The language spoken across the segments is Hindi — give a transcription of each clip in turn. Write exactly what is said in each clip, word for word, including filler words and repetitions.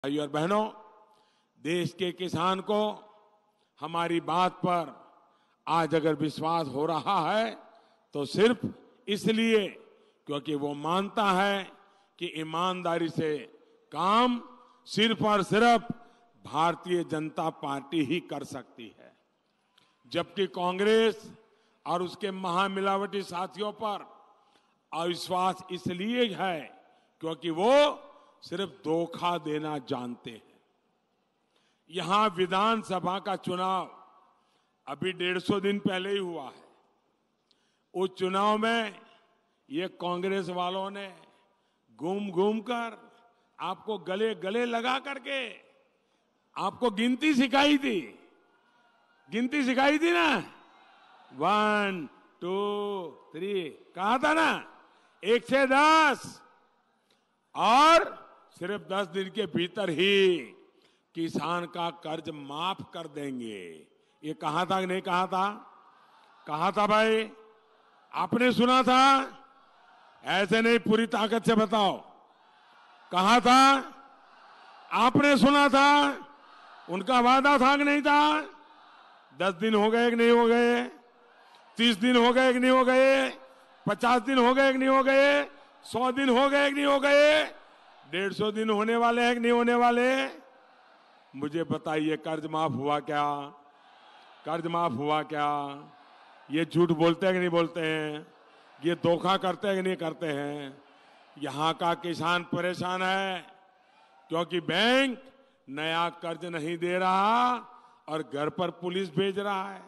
भाइयों और बहनों, देश के किसान को हमारी बात पर आज अगर विश्वास हो रहा है तो सिर्फ इसलिए क्योंकि वो मानता है कि ईमानदारी से काम सिर्फ और सिर्फ भारतीय जनता पार्टी ही कर सकती है, जबकि कांग्रेस और उसके महामिलावटी साथियों पर अविश्वास इसलिए है क्योंकि वो सिर्फ धोखा देना जानते हैं। यहां विधानसभा का चुनाव अभी डेढ़ सौ दिन पहले ही हुआ है। उस चुनाव में ये कांग्रेस वालों ने घूम घूम कर आपको गले गले लगा करके आपको गिनती सिखाई थी, गिनती सिखाई थी ना, वन टू थ्री कहा था ना, एक से दस, और सिर्फ दस दिन के भीतर ही किसान का कर्ज माफ कर देंगे। ये कहा था कि नहीं कहा था? कहा था भाई, आपने सुना था? ऐसे नहीं, पूरी ताकत से बताओ, कहा था? आपने सुना था? उनका वादा था कि नहीं था? दस दिन हो गए कि नहीं हो गए? तीस दिन हो गए कि नहीं हो गए? पचास दिन हो गए कि नहीं हो गए? सौ दिन हो गए कि नहीं हो गए? डेढ़ सौ दिन होने वाले हैं कि नहीं होने वाले? मुझे बताइए, कर्ज माफ हुआ क्या? कर्ज माफ हुआ क्या? ये झूठ बोलते हैं कि नहीं बोलते हैं? ये धोखा करते हैं कि नहीं करते हैं? यहां का किसान परेशान है क्योंकि बैंक नया कर्ज नहीं दे रहा और घर पर पुलिस भेज रहा है।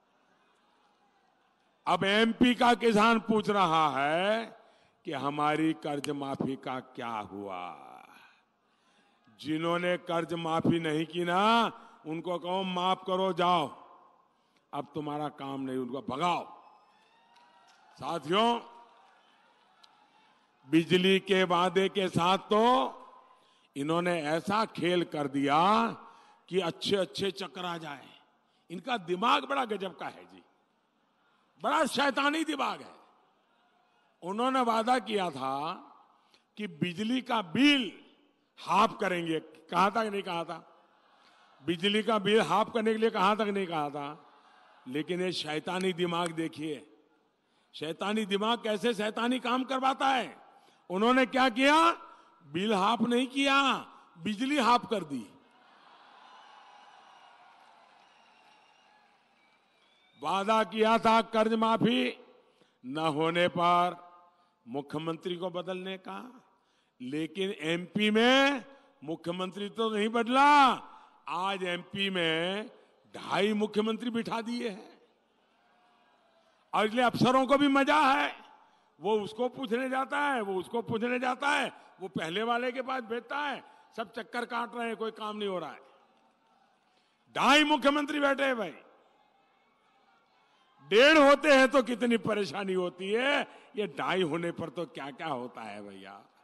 अब एमपी का किसान पूछ रहा है कि हमारी कर्ज माफी का क्या हुआ? जिन्होंने कर्ज माफी नहीं की ना, उनको कहो माफ करो, जाओ, अब तुम्हारा काम नहीं, उनको भगाओ। साथियों, बिजली के वादे के साथ तो इन्होंने ऐसा खेल कर दिया कि अच्छे अच्छे चक्कर आ जाए। इनका दिमाग बड़ा गजब का है जी, बड़ा शैतानी दिमाग है। उन्होंने वादा किया था कि बिजली का बिल हाफ करेंगे, कहा था कि नहीं कहा था? बिजली का बिल हाफ करने के लिए कहा था कि नहीं कहा था? लेकिन ये शैतानी दिमाग देखिए, शैतानी दिमाग कैसे शैतानी काम करवाता है। उन्होंने क्या किया? बिल हाफ नहीं किया, बिजली हाफ कर दी। वादा किया था कर्ज माफी न होने पर मुख्यमंत्री को बदलने का, लेकिन एमपी में मुख्यमंत्री तो नहीं बदला। आज एमपी में ढाई मुख्यमंत्री बिठा दिए हैं और इसलिए अफसरों को भी मजा है। वो उसको पूछने जाता है, वो उसको पूछने जाता है, वो पहले वाले के पास भेजता है, सब चक्कर काट रहे हैं, कोई काम नहीं हो रहा है। ढाई मुख्यमंत्री बैठे हैं भाई। डेढ़ होते हैं तो कितनी परेशानी होती है, ये ढाई होने पर तो क्या क्या होता है भैया।